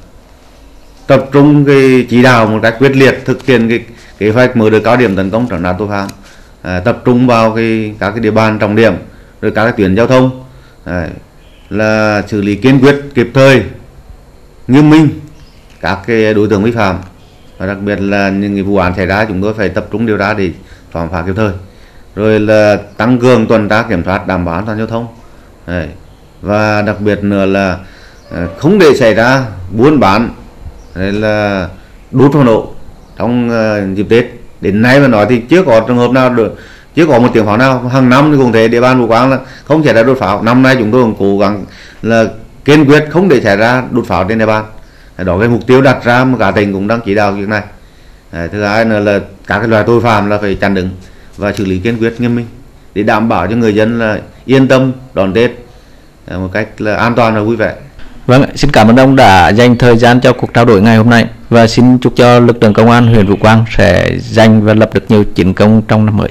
tập trung cái chỉ đạo một cách quyết liệt thực hiện cái kế hoạch mở đợt cao điểm tấn công trấn áp tội phạm, à, tập trung vào cái các cái địa bàn trọng điểm, rồi các cái tuyến giao thông, à, là xử lý kiên quyết, kịp thời, nghiêm minh các cái đối tượng vi phạm, và đặc biệt là những cái vụ án xảy ra chúng tôi phải tập trung điều tra để phá phá kịp thời. Rồi là tăng cường tuần tra kiểm soát đảm bảo an toàn giao thông, à, và đặc biệt nữa là à, không để xảy ra buôn bán, đây là đốt pháo nổ trong uh, dịp Tết. Đến nay mà nói thì chưa có trường hợp nào được, chưa có một tiếng pháo nào. Hàng năm thì cũng thế, địa bàn Vũ Quang là không xảy ra đốt pháo. Năm nay chúng tôi cũng cố gắng là kiên quyết không để xảy ra đốt pháo trên địa bàn. Đó cái mục tiêu đặt ra mà cả tỉnh cũng đang chỉ đạo việc này. Đấy, thứ hai nữa là các cái loại tội phạm là phải chặn đứng và xử lý kiên quyết nghiêm minh để đảm bảo cho người dân là yên tâm đón Tết một cách là an toàn và vui vẻ.
Vâng, xin cảm ơn ông đã dành thời gian cho cuộc trao đổi ngày hôm nay và xin chúc cho lực lượng công an huyện Vũ Quang sẽ giành và lập được nhiều chiến công trong năm mới.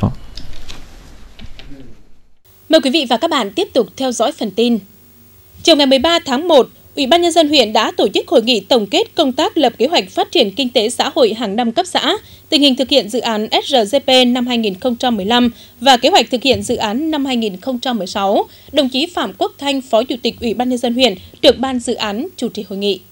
Mời quý vị và các bạn tiếp tục theo dõi phần tin. Chiều ngày mười ba tháng một, Ủy ban Nhân dân huyện đã tổ chức hội nghị tổng kết công tác lập kế hoạch phát triển kinh tế xã hội hàng năm cấp xã, tình hình thực hiện dự án ét rờ giê pê năm hai nghìn không trăm mười lăm và kế hoạch thực hiện dự án năm hai nghìn không trăm mười sáu. Đồng chí Phạm Quốc Thanh, Phó Chủ tịch Ủy ban Nhân dân huyện, trưởng ban dự án chủ trì hội nghị.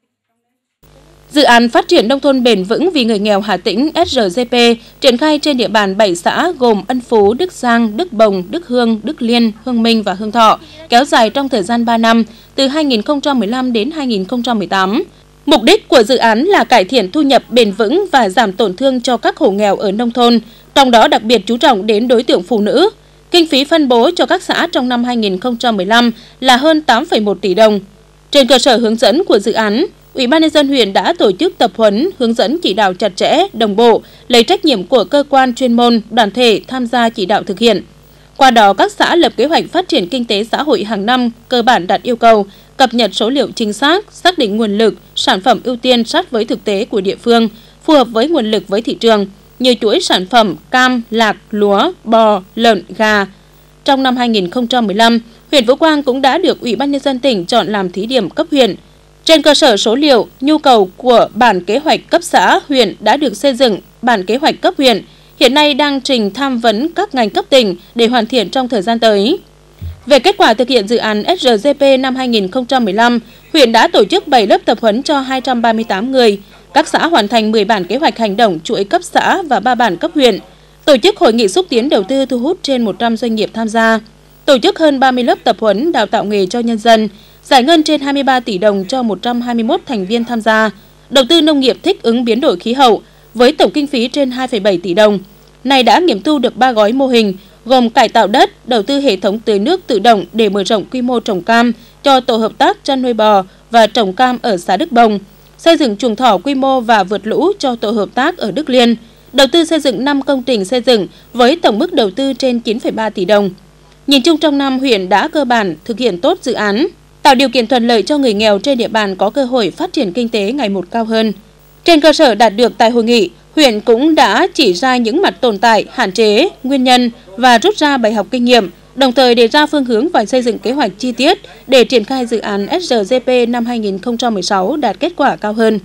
Dự án phát triển nông thôn bền vững vì người nghèo Hà Tĩnh ét rờ giê pê triển khai trên địa bàn bảy xã gồm Ân Phú, Đức Giang, Đức Bồng, Đức Hương, Đức Liên, Hương Minh và Hương Thọ, kéo dài trong thời gian ba năm, từ hai nghìn không trăm mười lăm đến hai nghìn không trăm mười tám. Mục đích của dự án là cải thiện thu nhập bền vững và giảm tổn thương cho các hộ nghèo ở nông thôn, trong đó đặc biệt chú trọng đến đối tượng phụ nữ. Kinh phí phân bố cho các xã trong năm hai nghìn không trăm mười lăm là hơn tám phẩy một tỷ đồng. Trên cơ sở hướng dẫn của dự án, Ủy ban Nhân dân huyện đã tổ chức tập huấn, hướng dẫn chỉ đạo chặt chẽ, đồng bộ, lấy trách nhiệm của cơ quan chuyên môn, đoàn thể tham gia chỉ đạo thực hiện. Qua đó, các xã lập kế hoạch phát triển kinh tế xã hội hàng năm cơ bản đạt yêu cầu, cập nhật số liệu chính xác, xác định nguồn lực, sản phẩm ưu tiên sát với thực tế của địa phương, phù hợp với nguồn lực với thị trường, như chuỗi sản phẩm cam, lạc, lúa, bò, lợn, gà. Trong năm hai nghìn không trăm mười lăm, huyện Vũ Quang cũng đã được Ủy ban Nhân dân tỉnh chọn làm thí điểm cấp huyện. Trên cơ sở số liệu, nhu cầu của bản kế hoạch cấp xã, huyện đã được xây dựng bản kế hoạch cấp huyện, hiện nay đang trình tham vấn các ngành cấp tỉnh để hoàn thiện trong thời gian tới. Về kết quả thực hiện dự án ét rờ giê pê năm hai nghìn không trăm mười lăm, huyện đã tổ chức bảy lớp tập huấn cho hai trăm ba mươi tám người, các xã hoàn thành mười bản kế hoạch hành động chuỗi cấp xã và ba bản cấp huyện, tổ chức hội nghị xúc tiến đầu tư thu hút trên một trăm doanh nghiệp tham gia, tổ chức hơn ba mươi lớp tập huấn đào tạo nghề cho nhân dân, giải ngân trên hai mươi ba tỷ đồng cho một trăm hai mươi mốt thành viên tham gia, đầu tư nông nghiệp thích ứng biến đổi khí hậu với tổng kinh phí trên hai phẩy bảy tỷ đồng. Này đã nghiệm thu được ba gói mô hình gồm cải tạo đất, đầu tư hệ thống tưới nước tự động để mở rộng quy mô trồng cam cho tổ hợp tác chăn nuôi bò và trồng cam ở xã Đức Bồng, xây dựng chuồng thỏ quy mô và vượt lũ cho tổ hợp tác ở Đức Liên, đầu tư xây dựng năm công trình xây dựng với tổng mức đầu tư trên chín phẩy ba tỷ đồng. Nhìn chung trong năm, huyện đã cơ bản thực hiện tốt dự án, tạo điều kiện thuận lợi cho người nghèo trên địa bàn có cơ hội phát triển kinh tế ngày một cao hơn. Trên cơ sở đạt được tại hội nghị, huyện cũng đã chỉ ra những mặt tồn tại, hạn chế, nguyên nhân và rút ra bài học kinh nghiệm, đồng thời đề ra phương hướng và xây dựng kế hoạch chi tiết để triển khai dự án ét rờ giê pê năm hai nghìn không trăm mười sáu đạt kết quả cao hơn.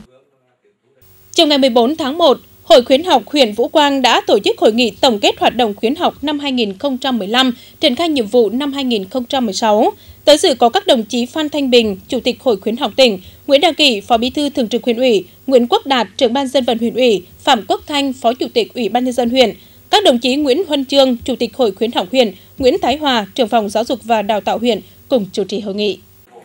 Chiều ngày mười bốn tháng một, Hội khuyến học huyện Vũ Quang đã tổ chức hội nghị tổng kết hoạt động khuyến học năm hai nghìn không trăm mười lăm, triển khai nhiệm vụ năm hai nghìn không trăm mười sáu. Tới dự có các đồng chí Phan Thanh Bình, Chủ tịch Hội khuyến học tỉnh, Nguyễn Đăng Kỷ, Phó Bí thư Thường trực huyện ủy, Nguyễn Quốc Đạt, Trưởng ban Dân vận huyện ủy, Phạm Quốc Thanh, Phó Chủ tịch Ủy ban Nhân dân huyện, các đồng chí Nguyễn Huân Chương, Chủ tịch Hội khuyến học huyện, Nguyễn Thái Hòa, Trưởng phòng Giáo dục và Đào tạo huyện cùng chủ trì hội nghị.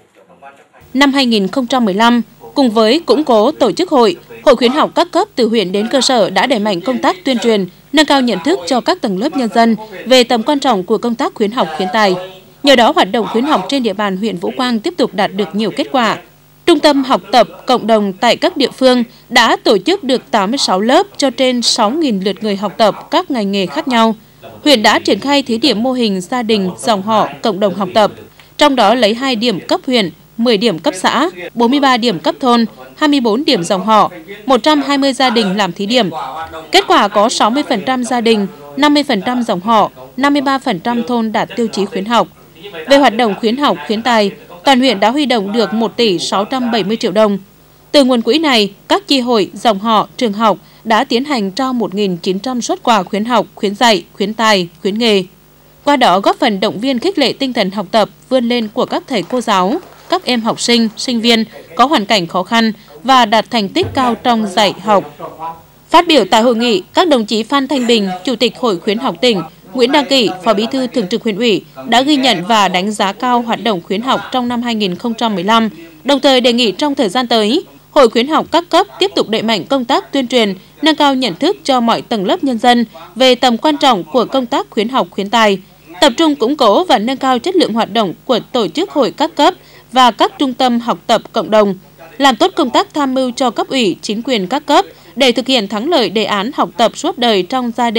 Năm hai nghìn không trăm mười lăm, cùng với củng cố tổ chức hội, Hội khuyến học các cấp từ huyện đến cơ sở đã đẩy mạnh công tác tuyên truyền, nâng cao nhận thức cho các tầng lớp nhân dân về tầm quan trọng của công tác khuyến học khuyến tài. Nhờ đó, hoạt động khuyến học trên địa bàn huyện Vũ Quang tiếp tục đạt được nhiều kết quả. Trung tâm học tập cộng đồng tại các địa phương đã tổ chức được tám mươi sáu lớp cho trên sáu nghìn lượt người học tập các ngành nghề khác nhau. Huyện đã triển khai thí điểm mô hình gia đình, dòng họ, cộng đồng học tập, trong đó lấy hai điểm cấp huyện, mười điểm cấp xã, bốn mươi ba điểm cấp thôn, hai mươi bốn điểm dòng họ, một trăm hai mươi gia đình làm thí điểm. Kết quả có sáu mươi phần trăm gia đình, năm mươi phần trăm dòng họ, năm mươi ba phần trăm thôn đạt tiêu chí khuyến học. Về hoạt động khuyến học, khuyến tài, toàn huyện đã huy động được một tỷ sáu trăm bảy mươi triệu đồng. Từ nguồn quỹ này, các chi hội, dòng họ, trường học đã tiến hành trao một nghìn chín trăm suất quà khuyến học, khuyến dạy, khuyến tài, khuyến nghề. Qua đó góp phần động viên khích lệ tinh thần học tập, vươn lên của các thầy cô giáo, các em học sinh, sinh viên có hoàn cảnh khó khăn và đạt thành tích cao trong dạy học. Phát biểu tại hội nghị, các đồng chí Phan Thanh Bình, Chủ tịch Hội khuyến học tỉnh, Nguyễn Đăng Kỷ, Phó Bí thư Thường trực huyện ủy đã ghi nhận và đánh giá cao hoạt động khuyến học trong năm hai nghìn không trăm mười lăm, đồng thời đề nghị trong thời gian tới, Hội khuyến học các cấp tiếp tục đẩy mạnh công tác tuyên truyền, nâng cao nhận thức cho mọi tầng lớp nhân dân về tầm quan trọng của công tác khuyến học khuyến tài, tập trung củng cố và nâng cao chất lượng hoạt động của tổ chức hội các cấp và các trung tâm học tập cộng đồng, làm tốt công tác tham mưu cho cấp ủy, chính quyền các cấp để thực hiện thắng lợi đề án học tập suốt đời trong gia đình,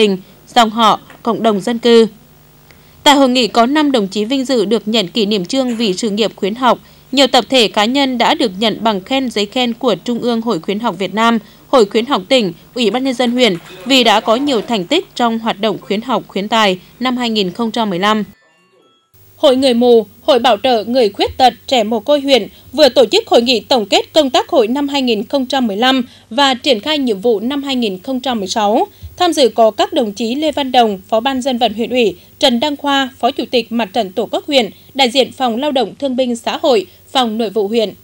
dòng họ, cộng đồng dân cư. Tại hội nghị có năm đồng chí vinh dự được nhận kỷ niệm chương vì sự nghiệp khuyến học. Nhiều tập thể cá nhân đã được nhận bằng khen, giấy khen của Trung ương Hội Khuyến học Việt Nam, Hội Khuyến học tỉnh, Ủy ban nhân dân huyện vì đã có nhiều thành tích trong hoạt động khuyến học khuyến tài năm hai nghìn không trăm mười lăm. Hội người mù, Hội bảo trợ người khuyết tật trẻ mồ côi huyện vừa tổ chức hội nghị tổng kết công tác hội năm hai nghìn không trăm mười lăm và triển khai nhiệm vụ năm hai nghìn không trăm mười sáu. Tham dự có các đồng chí Lê Văn Đồng, Phó ban dân vận huyện ủy, Trần Đăng Khoa, Phó Chủ tịch Mặt trận Tổ quốc huyện, đại diện Phòng Lao động Thương binh Xã hội, Phòng Nội vụ huyện.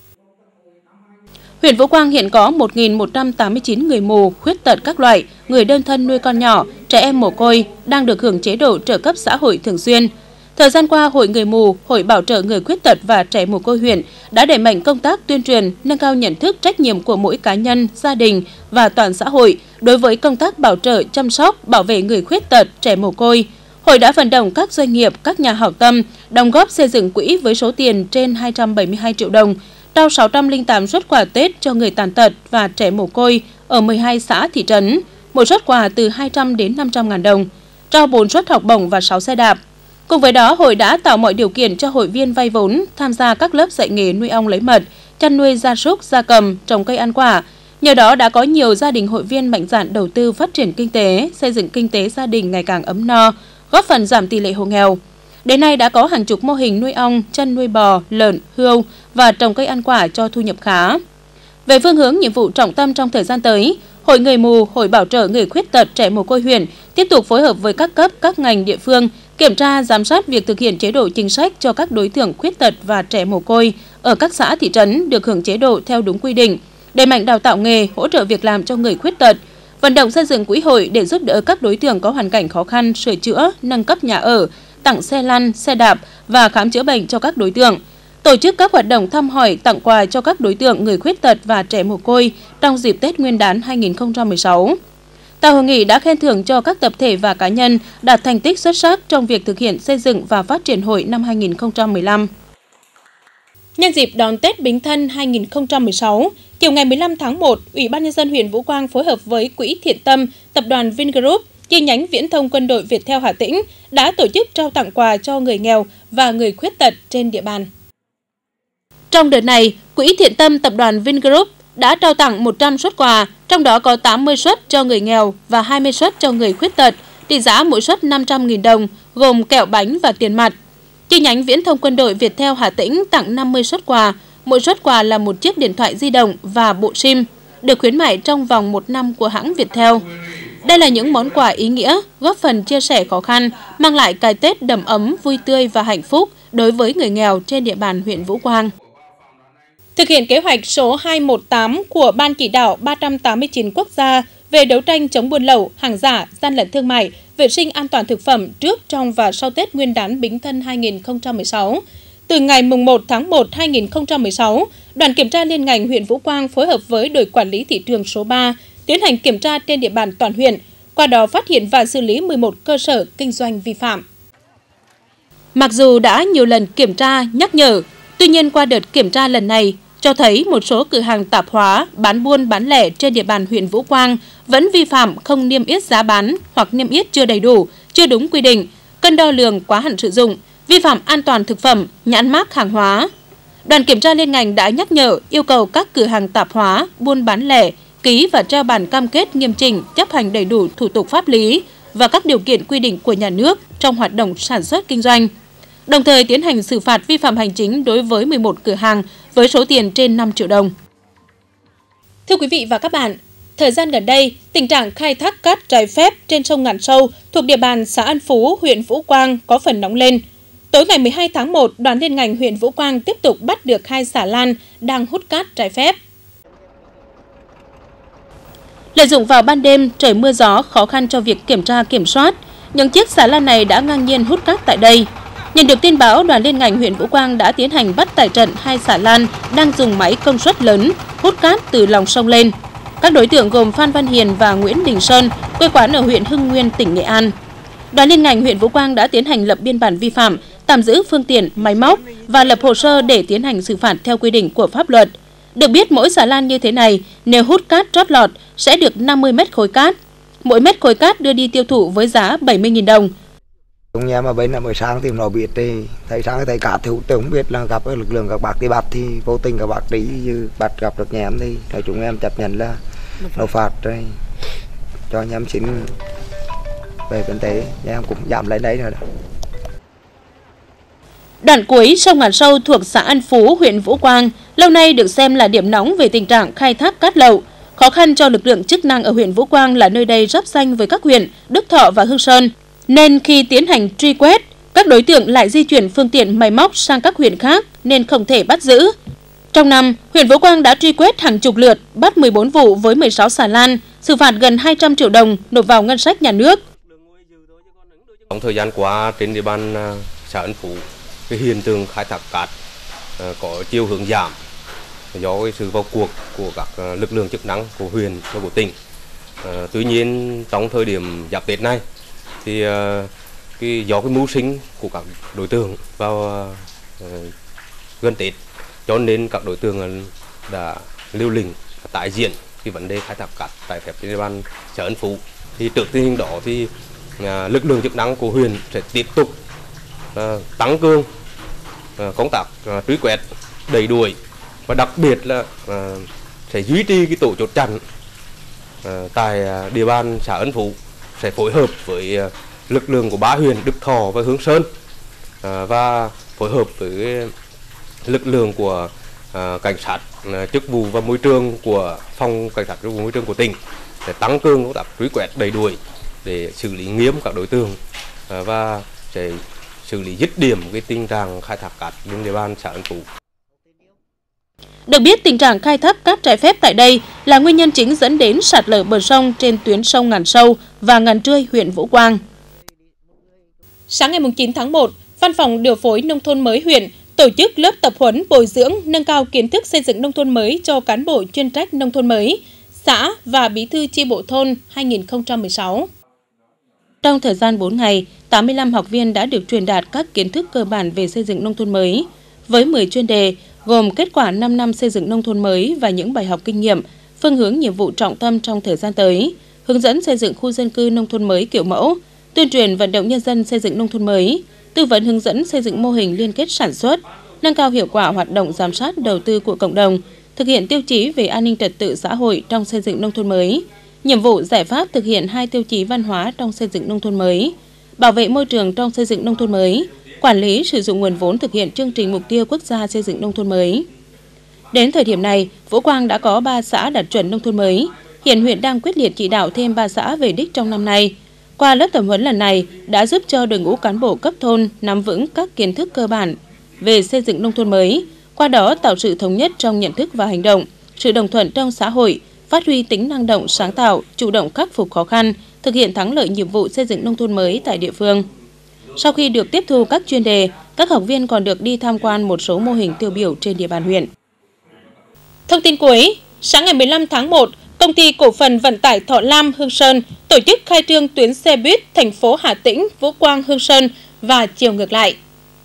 Huyện Vũ Quang hiện có một nghìn một trăm tám mươi chín người mù, khuyết tật các loại, người đơn thân nuôi con nhỏ, trẻ em mồ côi đang được hưởng chế độ trợ cấp xã hội thường xuyên. Thời gian qua, Hội người mù, Hội bảo trợ người khuyết tật và trẻ mồ côi huyện đã đẩy mạnh công tác tuyên truyền, nâng cao nhận thức trách nhiệm của mỗi cá nhân, gia đình và toàn xã hội đối với công tác bảo trợ, chăm sóc, bảo vệ người khuyết tật, trẻ mồ côi. Hội đã vận động các doanh nghiệp, các nhà hảo tâm đóng góp xây dựng quỹ với số tiền trên hai trăm bảy mươi hai triệu đồng, trao sáu trăm lẻ tám suất quà Tết cho người tàn tật và trẻ mồ côi ở mười hai xã thị trấn, mỗi suất quà từ hai trăm đến năm trăm ngàn đồng, trao bốn suất học bổng và sáu xe đạp. Cùng với đó, hội đã tạo mọi điều kiện cho hội viên vay vốn, tham gia các lớp dạy nghề nuôi ong lấy mật, chăn nuôi gia súc, gia cầm, trồng cây ăn quả. Nhờ đó đã có nhiều gia đình hội viên mạnh dạn đầu tư phát triển kinh tế, xây dựng kinh tế gia đình ngày càng ấm no, góp phần giảm tỷ lệ hộ nghèo. Đến nay đã có hàng chục mô hình nuôi ong, chăn nuôi bò, lợn, hươu và trồng cây ăn quả cho thu nhập khá. Về phương hướng nhiệm vụ trọng tâm trong thời gian tới, Hội người mù, Hội bảo trợ người khuyết tật trẻ mồ côi huyện tiếp tục phối hợp với các cấp, các ngành địa phương kiểm tra, giám sát việc thực hiện chế độ chính sách cho các đối tượng khuyết tật và trẻ mồ côi ở các xã thị trấn được hưởng chế độ theo đúng quy định, đẩy mạnh đào tạo nghề, hỗ trợ việc làm cho người khuyết tật, vận động xây dựng quỹ hội để giúp đỡ các đối tượng có hoàn cảnh khó khăn, sửa chữa, nâng cấp nhà ở, tặng xe lăn, xe đạp và khám chữa bệnh cho các đối tượng. Tổ chức các hoạt động thăm hỏi, tặng quà cho các đối tượng người khuyết tật và trẻ mồ côi trong dịp Tết Nguyên đán hai nghìn không trăm mười sáu. Tại hội nghị đã khen thưởng cho các tập thể và cá nhân đạt thành tích xuất sắc trong việc thực hiện xây dựng và phát triển hội năm hai nghìn không trăm mười lăm. Nhân dịp đón Tết Bính Thân hai nghìn không trăm mười sáu, chiều ngày mười lăm tháng một, Ủy ban nhân dân huyện Vũ Quang phối hợp với Quỹ Thiện Tâm, Tập đoàn Vingroup, chi nhánh Viễn thông Quân đội Viettel Hà Tĩnh đã tổ chức trao tặng quà cho người nghèo và người khuyết tật trên địa bàn. Trong đợt này, Quỹ Thiện Tâm Tập đoàn Vingroup đã trao tặng một trăm suất quà, trong đó có tám mươi suất cho người nghèo và hai mươi suất cho người khuyết tật, trị giá mỗi suất năm trăm nghìn đồng, gồm kẹo bánh và tiền mặt. Chi nhánh Viễn thông Quân đội Viettel Hà Tĩnh tặng năm mươi suất quà, mỗi suất quà là một chiếc điện thoại di động và bộ SIM, được khuyến mại trong vòng một năm của hãng Viettel. Đây là những món quà ý nghĩa, góp phần chia sẻ khó khăn, mang lại cái Tết đầm ấm, vui tươi và hạnh phúc đối với người nghèo trên địa bàn huyện Vũ Quang. Thực hiện kế hoạch số hai một tám của Ban chỉ đạo ba trăm tám mươi chín quốc gia về đấu tranh chống buôn lậu, hàng giả, gian lận thương mại, vệ sinh an toàn thực phẩm trước, trong và sau Tết Nguyên đán Bính Thân hai nghìn không trăm mười sáu. Từ ngày mùng một tháng một năm hai nghìn không trăm mười sáu, Đoàn kiểm tra liên ngành huyện Vũ Quang phối hợp với đội quản lý thị trường số ba tiến hành kiểm tra trên địa bàn toàn huyện, qua đó phát hiện và xử lý mười một cơ sở kinh doanh vi phạm. Mặc dù đã nhiều lần kiểm tra, nhắc nhở, tuy nhiên qua đợt kiểm tra lần này cho thấy một số cửa hàng tạp hóa, bán buôn bán lẻ trên địa bàn huyện Vũ Quang vẫn vi phạm không niêm yết giá bán hoặc niêm yết chưa đầy đủ, chưa đúng quy định, cân đo lường quá hạn sử dụng, vi phạm an toàn thực phẩm, nhãn mác hàng hóa. Đoàn kiểm tra liên ngành đã nhắc nhở, yêu cầu các cửa hàng tạp hóa, buôn bán lẻ ký và treo bản cam kết nghiêm chỉnh, chấp hành đầy đủ thủ tục pháp lý và các điều kiện quy định của nhà nước trong hoạt động sản xuất kinh doanh. Đồng thời tiến hành xử phạt vi phạm hành chính đối với mười một cửa hàng với số tiền trên năm triệu đồng. Thưa quý vị và các bạn, thời gian gần đây, tình trạng khai thác cát trái phép trên sông Ngàn Sâu thuộc địa bàn xã An Phú, huyện Vũ Quang có phần nóng lên. Tối ngày mười hai tháng một, Đoàn liên ngành huyện Vũ Quang tiếp tục bắt được hai xà lan đang hút cát trái phép. Lợi dụng vào ban đêm, trời mưa gió khó khăn cho việc kiểm tra kiểm soát, những chiếc xà lan này đã ngang nhiên hút cát tại đây. Nhận được tin báo, Đoàn liên ngành huyện Vũ Quang đã tiến hành bắt tại trận hai xà lan đang dùng máy công suất lớn hút cát từ lòng sông lên. Các đối tượng gồm Phan Văn Hiền và Nguyễn Đình Sơn, quê quán ở huyện Hưng Nguyên, tỉnh Nghệ An. Đoàn liên ngành huyện Vũ Quang đã tiến hành lập biên bản vi phạm, tạm giữ phương tiện, máy móc và lập hồ sơ để tiến hành xử phạt theo quy định của pháp luật. Được biết, mỗi xà lan như thế này, nếu hút cát trót lọt sẽ được năm mươi mét khối cát. mỗi mét khối cát đưa đi tiêu thụ với giá bảy mươi nghìn đồng.
Chúng em ở bên là buổi sáng tìm nó biết thì thấy sáng thấy cát thì không biết là gặp lực lượng các bác đi bắt thì vô tình các bác đi như bắt gặp được nhà em thì nói chúng em chấp nhận là nộp phạt rồi cho anh em xin về kinh tế, em cũng giảm lấy đấy rồi.
Đoạn cuối sông Ngàn Sâu thuộc xã An Phú, huyện Vũ Quang, lâu nay được xem là điểm nóng về tình trạng khai thác cát lậu. Khó khăn cho lực lượng chức năng ở huyện Vũ Quang là nơi đây giáp ranh với các huyện Đức Thọ và Hương Sơn, nên khi tiến hành truy quét, các đối tượng lại di chuyển phương tiện máy móc sang các huyện khác nên không thể bắt giữ. Trong năm, huyện Vũ Quang đã truy quét hàng chục lượt, bắt mười bốn vụ với mười sáu xà lan, xử phạt gần hai trăm triệu đồng nộp vào ngân sách nhà nước.
Trong thời gian qua trên địa bàn xã An Phú, cái hiện tượng khai thác cát có chiều hướng giảm do cái sự vào cuộc của các lực lượng chức năng của huyện và của tỉnh. À, tuy nhiên trong thời điểm giáp Tết này thì uh, cái do cái mưu sinh của các đối tượng vào uh, gần Tết cho nên các đối tượng đã liều lĩnh tái diễn cái vấn đề khai thác cát trái phép trên địa bàn xã An Phú. Thì trước tình hình đó thì uh, lực lượng chức năng của huyện sẽ tiếp tục uh, tăng cường uh, công tác uh, truy quét, đẩy đuổi và đặc biệt là uh, sẽ duy trì cái tổ chốt chặn uh, tại uh, địa bàn xã An Phú, sẽ phối hợp với uh, lực lượng của ba huyện Đức Thọ và Hương Sơn uh, và phối hợp với lực lượng của uh, cảnh sát uh, chức vụ và môi trường của phòng cảnh sát chức vụ môi trường của tỉnh để tăng cường công tác truy quét, đẩy đuổi để xử lý nghiêm các đối tượng uh, và sẽ xử lý dứt điểm cái tình trạng khai thác cát trên địa bàn xã An Phú.
Được biết, tình trạng khai thác cát trái phép tại đây là nguyên nhân chính dẫn đến sạt lở bờ sông trên tuyến sông Ngàn Sâu và Ngàn Trươi, huyện Vũ Quang. Sáng ngày chín tháng một, Văn phòng Điều phối Nông thôn mới huyện tổ chức lớp tập huấn bồi dưỡng nâng cao kiến thức xây dựng nông thôn mới cho cán bộ chuyên trách nông thôn mới, xã và bí thư chi bộ thôn hai nghìn không trăm mười sáu. Trong thời gian bốn ngày, tám mươi lăm học viên đã được truyền đạt các kiến thức cơ bản về xây dựng nông thôn mới, với mười chuyên đề gồm kết quả năm năm xây dựng nông thôn mới và những bài học kinh nghiệm, phương hướng nhiệm vụ trọng tâm trong thời gian tới, hướng dẫn xây dựng khu dân cư nông thôn mới kiểu mẫu, tuyên truyền vận động nhân dân xây dựng nông thôn mới, tư vấn hướng dẫn xây dựng mô hình liên kết sản xuất, nâng cao hiệu quả hoạt động giám sát đầu tư của cộng đồng, thực hiện tiêu chí về an ninh trật tự xã hội trong xây dựng nông thôn mới, nhiệm vụ giải pháp thực hiện hai tiêu chí văn hóa trong xây dựng nông thôn mới, bảo vệ môi trường trong xây dựng nông thôn mới, quản lý sử dụng nguồn vốn thực hiện chương trình mục tiêu quốc gia xây dựng nông thôn mới. Đến thời điểm này, Vũ Quang đã có ba xã đạt chuẩn nông thôn mới. Hiện huyện đang quyết liệt chỉ đạo thêm ba xã về đích trong năm nay. Qua lớp tập huấn lần này đã giúp cho đội ngũ cán bộ cấp thôn nắm vững các kiến thức cơ bản về xây dựng nông thôn mới, qua đó tạo sự thống nhất trong nhận thức và hành động, sự đồng thuận trong xã hội, phát huy tính năng động, sáng tạo, chủ động khắc phục khó khăn, thực hiện thắng lợi nhiệm vụ xây dựng nông thôn mới tại địa phương. Sau khi được tiếp thu các chuyên đề, các học viên còn được đi tham quan một số mô hình tiêu biểu trên địa bàn huyện. Thông tin cuối, sáng ngày mười lăm tháng một, Công ty Cổ phần Vận tải Thọ Lam Hương Sơn tổ chức khai trương tuyến xe buýt thành phố Hà Tĩnh, Vũ Quang, Hương Sơn và chiều ngược lại.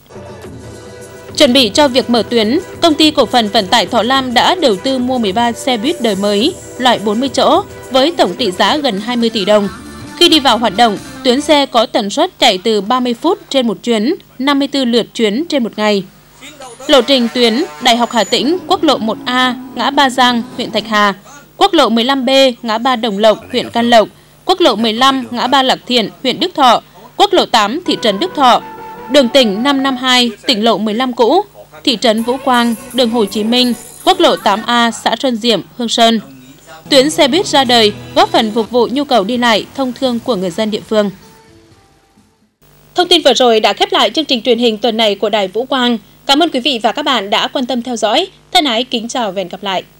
Chuẩn bị cho việc mở tuyến, Công ty Cổ phần Vận tải Thọ Lam đã đầu tư mua mười ba xe buýt đời mới, loại bốn mươi chỗ, với tổng trị giá gần hai mươi tỷ đồng. Khi đi vào hoạt động, tuyến xe có tần suất chạy từ ba mươi phút trên một chuyến, năm mươi tư lượt chuyến trên một ngày. Lộ trình tuyến Đại học Hà Tĩnh, quốc lộ một A, ngã Ba Giang, huyện Thạch Hà, quốc lộ mười lăm B, ngã ba Đồng Lộc, huyện Can Lộc, quốc lộ mười lăm, ngã ba Lạc Thiện, huyện Đức Thọ, quốc lộ tám, thị trấn Đức Thọ, đường tỉnh năm năm hai, tỉnh lộ mười lăm cũ, thị trấn Vũ Quang, đường Hồ Chí Minh, quốc lộ tám A, xã Xuân Diệm, Hương Sơn. Tuyến xe buýt ra đời góp phần phục vụ nhu cầu đi lại thông thương của người dân địa phương. Thông tin vừa rồi đã khép lại chương trình truyền hình tuần này của Đài Vũ Quang. Cảm ơn quý vị và các bạn đã quan tâm theo dõi. Thân ái kính chào và hẹn gặp lại.